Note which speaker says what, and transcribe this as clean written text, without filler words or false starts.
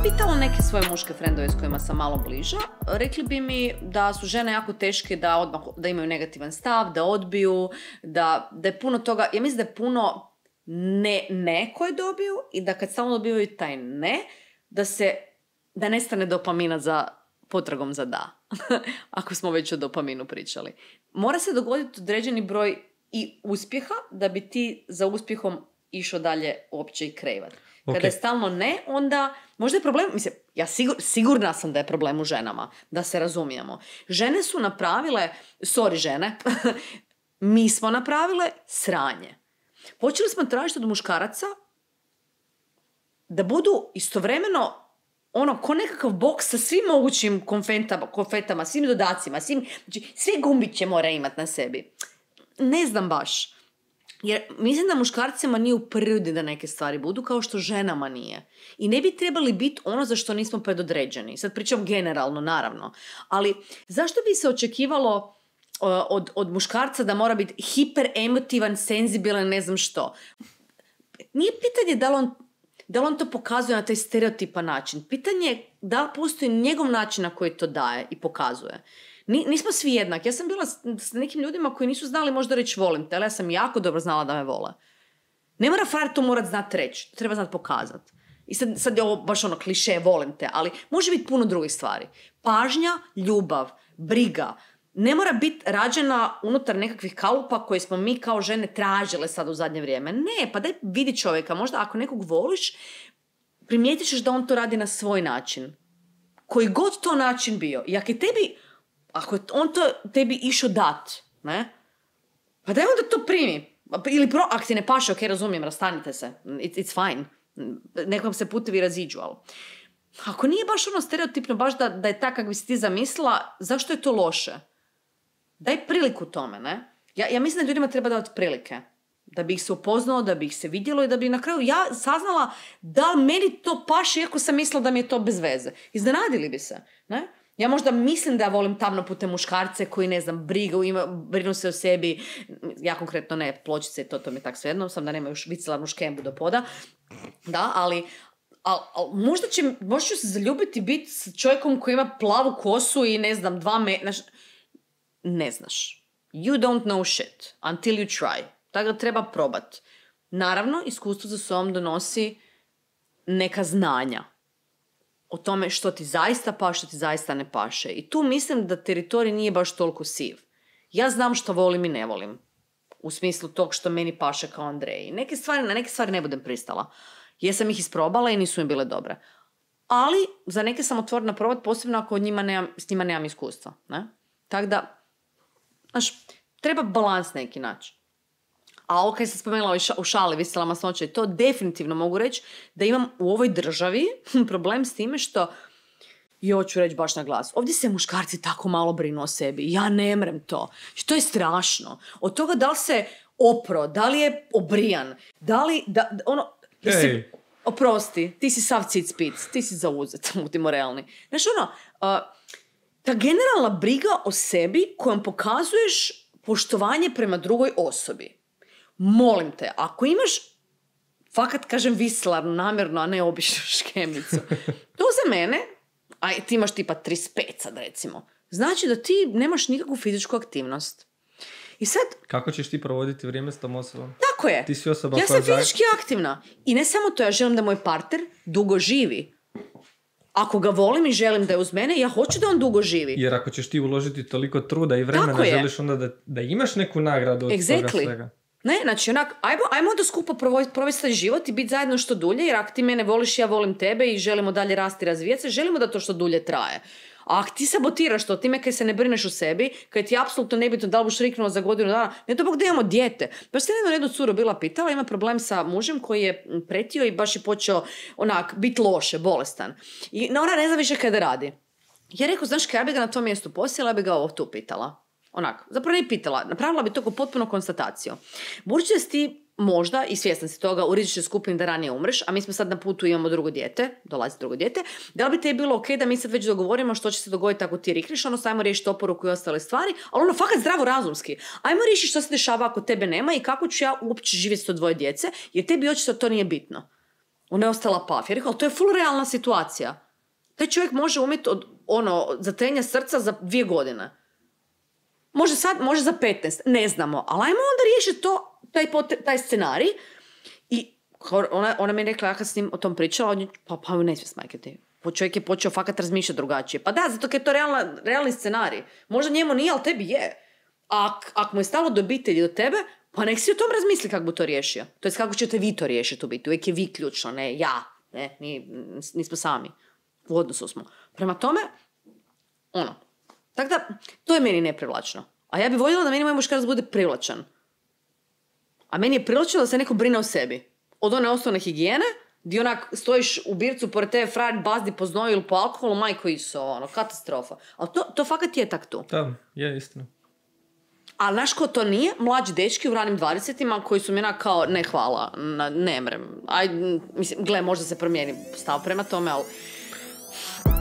Speaker 1: pitala neke svoje muške frendove s kojima sam malo bliža, rekli bi mi da su žene jako teške, da imaju negativan stav, da odbiju, da je puno toga, ja mislim da je puno ne koje dobiju i da kad stalno dobivaju taj ne, da nestane dopamina za potragom za da. Ako smo već o dopaminu pričali. Mora se dogoditi određeni broj i uspjeha da bi ti za uspjehom išao dalje uopće i krevat. Okay. Kada je stalno ne, onda možda je problem, mislim, ja sigurna sam da je problem u ženama, da se razumijemo. Žene su napravile, žene, mi smo napravile sranje. Počeli smo tražiti od muškaraca da budu istovremeno ko nekakav boks sa svim mogućim konfetama, svim dodacima, sve gumbiće mora imati na sebi. Ne znam baš. Jer mislim da muškarcima nije u prirodi da neke stvari budu kao što ženama nije. I ne bi trebali biti ono za što nismo predodređeni. Sad pričam generalno, naravno. Ali zašto bi se očekivalo od muškarca da mora biti hiperemotivan, senzibilan, ne znam što? Nije pitanje da li on to pokazuje na taj stereotipan način. Pitanje je da li postoji njegov način na koji to daje i pokazuje. Nismo svi jednaki. Ja sam bila s nekim ljudima koji nisu znali možda reći volim te, ali ja sam jako dobro znala da me vole. Ne mora frajer to morat znati reći, to treba znati pokazati. I sad je ovo baš kliše, volim te, ali može biti puno drugih stvari. Pažnja, ljubav, briga, ne mora biti rađena unutar nekakvih kalupa koje smo mi kao žene tražile sad u zadnje vrijeme. Ne, pa daj vidi čovjeka, možda ako nekog voliš, primijetit ćeš da on to radi na svoj način. Koji god to način bio. I ako je on to tebi išao dat, ne? Pa daj onda to primi. Ili ako ti ne paše, ok, razumijem, rastanite se. It's fine. Nekom se putevi raziđu, ali... Ako nije baš stereotipno, baš da je tak kako bi si ti zamislila, zašto je to loše? Daj priliku tome, ne? Ja mislim da ljudima treba davati prilike. Da bi ih se upoznalo, da bi ih se vidjelo i da bi na kraju ja saznala da meni to paše, iako sam mislila da mi je to bez veze. Iznenadili bi se, ne? Ja možda mislim da ja volim tamnopute muškarce koji, ne znam, brinu se o sebi. Ja konkretno ne, pločice i to mi je tak svejedno, sam da nemaju švicelarnu škembu do poda. Da, ali možda ću se zaljubiti biti s čovjekom koji ima plavu kosu i ne znam, 2 metra. Ne znaš. You don't know shit until you try. Tako da treba probat. Naravno, iskustvo za sobom donosi neka znanja o tome što ti zaista paše, što ti zaista ne paše. I tu mislim da teritorij nije baš toliko siv. Ja znam što volim i ne volim. U smislu tog što meni paše kao Andreji. Na neke stvari ne budem pristala. Jesam ih isprobala i nisu mi bile dobre. Ali za neke sam otvorena probat, posebno ako s njima nemam iskustva. Ne? Tako da, treba balans neki naći. A ovo kaj sam spomenula u šali, visela masnoća, i to definitivno mogu reći da imam u ovoj državi problem s time što, ću reći baš na glas, ovdje se muškarci tako malo brinu o sebi. Ja ne mrem to. To je strašno. Od toga da li se opro, da li je obrijan, da li, oprosti, ti si sav cic-pic, ti si zauzet, budimo realni. Znaš ta generalna briga o sebi kojom pokazuješ poštovanje prema drugoj osobi. Molim te, ako imaš, fakat kažem vislarnu namjerno, a ne običnu škemicu, to za mene, a ti imaš tipa 35 sad recimo, znači da ti nemaš nikakvu fizičku aktivnost. I sad... Kako ćeš ti provoditi vrijeme s tom osobom? Tako je. Ti si osoba ja sam fizički aktivna. I ne samo to, ja želim da moj partner dugo živi. Ako ga volim i želim da je uz mene, ja hoću da on dugo živi. Jer ako ćeš ti uložiti toliko truda i vremena, želiš onda da imaš neku nagradu od toga svega. Ne, znači ajmo onda skupo provesti život i biti zajedno što dulje, jer ako ti mene voliš, ja volim tebe i želimo dalje rasti i razvijati se, želimo da to što dulje traje. A ako ti sabotiraš to, time kaj se ne brineš o sebi, kaj ti je apsolutno nebitno da li buš riknuo za godinu dana, ne to bog da imamo dijete. Baš se jednu curu bila pitala, ima problem sa mužem koji je pretio i baš je počeo biti loše, bolestan. I ona ne zna više kada radi. Ja rekao, znaš kaj, ja bi ga na tom mjestu posjela, ja bi ga ovo tu pitala. Zapravo ne pitala, napravila bi to kao potpuno konstataciju. Budući da si ti možda, i svjestan si toga, u rizičnoj skupini da ranije umreš, a mi smo sad na putu, imamo dolazi drugo dijete, da li bi te bilo ok da mi sad već dogovorimo što će se dogoditi ako ti rikneš, ajmo riješiti oporuku i ostale stvari, ali fakat zdravo razumski. Ajmo riješiti što se dešava ako tebe nema i kako ću ja uopće živjeti s to 2 djece, jer tebi očito to nije bitno. Ona je ostala paf. Ja rekao, ali to je full realna situacija. Taj čovjek može umjeti od zatrenja srca za 2 godine. Može sad, može za 15, ne znamo. Ali ajmo onda riješiti to, taj scenarij. I ona mi je rekla, ja kad s njim o tom pričala, pa ne smije smajkati. Čovjek je počeo fakat razmišljati drugačije. Pa da, zato jer je to realni scenarij. Možda njemu nije, ali tebi je. A ako mu je stalo do obitelji, do tebe, pa nek si o tom razmisli kako bi to riješio. To je kako ćete vi to riješiti u biti. Uvijek je vi ključno, ne ja. Ne, nismo sami. U odnosu smo. Prema tome, tako da, to je meni neprivlačno. A ja bih voljela da meni moj muškarac bude privlačan. A meni je privlačno da se neko brine o sebi. Od one osnovne higijene, gdje onak stojiš u bircu pored tebe frajer bazdi po znoju ili po alkoholu, majko iso, katastrofa. Ali to fakat je tak tu.
Speaker 2: Da, je istina.
Speaker 1: Ali znaš ko to nije? Mlađi dečki u ranim 20-ima koji su mi onak kao, ne hvala, ne mrem. Mislim, gle, možda se promijeni stav prema tome, ali